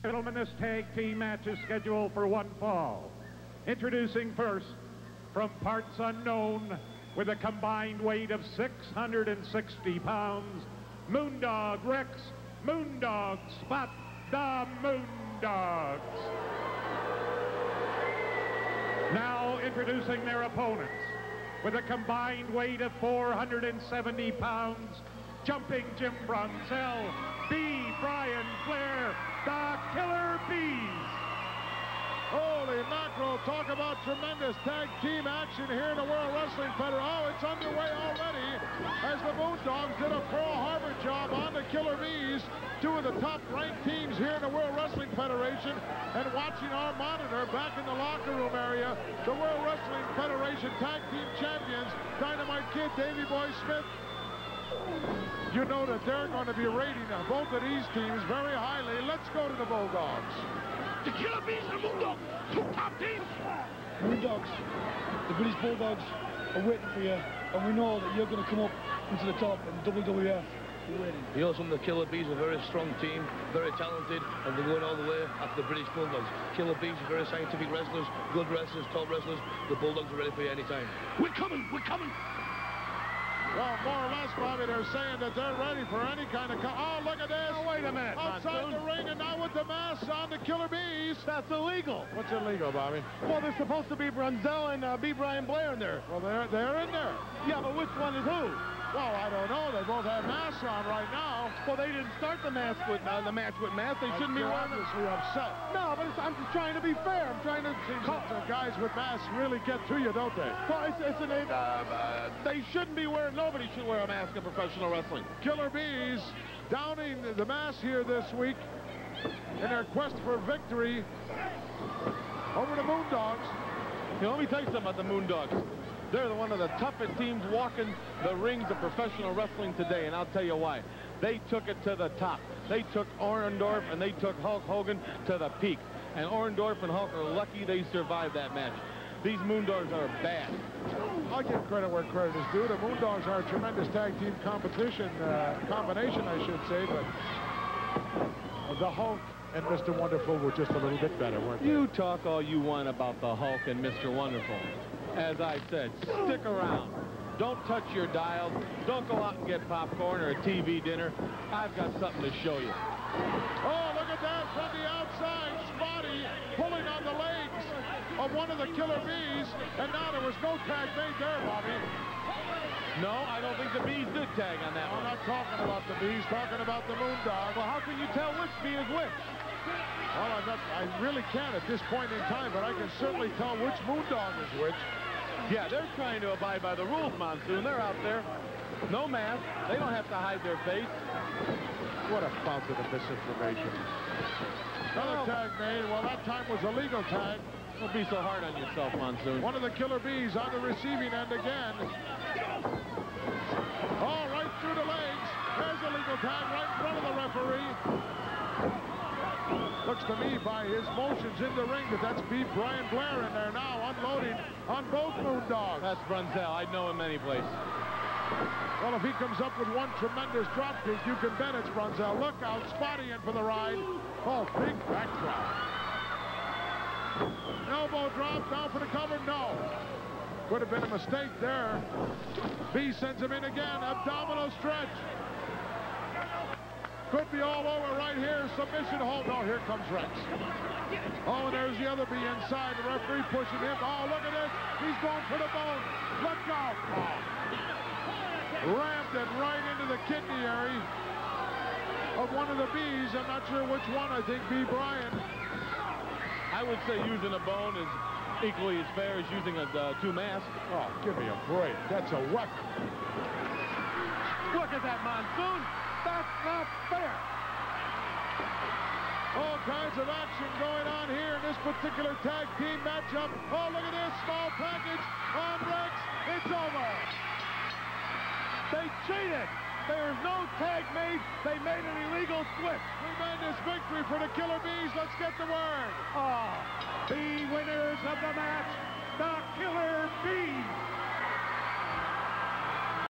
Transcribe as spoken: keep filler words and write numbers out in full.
Gentlemen, this tag team match is scheduled for one fall. Introducing first, from parts unknown, with a combined weight of six hundred sixty pounds, Moondog Rex, Moondog Spot, the Moondogs. Now introducing their opponents, with a combined weight of four hundred seventy pounds, Jumping Jim Brunzell, B. Brian Blair, the Killer Bees. Holy mackerel, talk about tremendous tag team action here in the World Wrestling Federation. Oh, it's underway already as the Moondogs did a Pearl Harbor job on the Killer Bees, two of the top-ranked teams here in the World Wrestling Federation. And watching our monitor back in the locker room area, the World Wrestling Federation Tag Team Champions, Dynamite Kid, Davey Boy Smith. You know that they're going to be rating both of these teams very highly. Let's go to the Bulldogs. The Killer Bees and the Moondogs, two top teams. Moondogs, the British Bulldogs are waiting for you, and we know that you're going to come up into the top in W W F. We're waiting. You know, some of the Killer Bees are a very strong team, very talented, and they're going all the way after the British Bulldogs. Killer Bees are very scientific wrestlers, good wrestlers, top wrestlers. The Bulldogs are ready for you anytime. We're coming, we're coming. Well, more or less, Bobby, they're saying that they're ready for any kind of... Oh, look at this. Oh, wait a minute, outside Monsoon. the ring, and now with the mask on the Killer Bees. That's illegal. What's illegal, Bobby? Well, there's supposed to be Brunzell and uh, B. Brian Blair in there. Well, they're, they're in there. Yeah, but which one is who? Well, I don't know. They both have masks on right now. Well, they didn't start the mask with uh, the match with masks. They shouldn't be You're wearing them. obviously upset. No, but it's, I'm just trying to be fair. I'm trying to... Seems that the guys with masks really get to you, don't they? Well, it's, it's an, uh, uh, they shouldn't be wearing... Nobody should wear a mask in professional wrestling. Killer Bees downing the mask here this week in their quest for victory over the Moondogs. You know, let me tell you something about the Moondogs. They're one of the toughest teams walking the rings of professional wrestling today, and I'll tell you why. They took it to the top. They took Orndorff and they took Hulk Hogan to the peak. And Orndorff and Hulk are lucky they survived that match. These Moondogs are bad. I'll give credit where credit is due. The Moondogs are a tremendous tag team competition, uh, combination, I should say, but the Hulk and Mister Wonderful were just a little bit better, weren't they? You talk all you want about the Hulk and Mister Wonderful. As I said, stick around. Don't touch your dial. Don't go out and get popcorn or a T V dinner. I've got something to show you. Oh, look at that from the outside. Spotty pulling on the legs of one of the Killer Bees. And now there was no tag made there, Bobby. No, I don't think the Bees did tag on that I'm one. not talking about the Bees, talking about the Moondog. Well, how can you tell which Bee is which? Well, I'm not, I really can't at this point in time, but I can certainly tell which Moondog is which. Yeah, they're trying to abide by the rules, Monsoon. They're out there. No mask. They don't have to hide their face. What a fountain of misinformation. Another Oh. tag made. Well, that time was a legal tag. Don't be so hard on yourself, Monsoon. One of the Killer Bees on the receiving end again. Oh, right through the legs. There's a legal tag right in front of the referee. Looks to me by his motions in the ring that that's B. Brian Blair in there now, unloading on both Moondogs. That's Brunzell. I'd know him any place. Well, if he comes up with one tremendous drop kick, you can bet it's Brunzell. Look out, Spotty in for the ride. Oh, big backdrop. Elbow drop, down for the cover, no. Could have been a mistake there. B sends him in again, abdominal stretch. Could be all over right here. Submission hold. No, here comes Rex. Oh, and there's the other B inside. The referee pushing him. Oh, look at this. He's going for the bone. Look out. Oh. Rammed it right into the kidney area of one of the B's. I'm not sure which one. I think B. Brian. I would say using a bone is equally as fair as using a uh, two mask. Oh, give me a break. That's a weapon. Look at that, Monsoon. That's not fair. All kinds of action going on here in this particular tag team matchup. Oh, look at this small package on Rex. It's over. They cheated. There's no tag made. They made an illegal switch. Tremendous victory for the Killer Bees. Let's get the word. Oh, the winners of the match, the Killer Bees.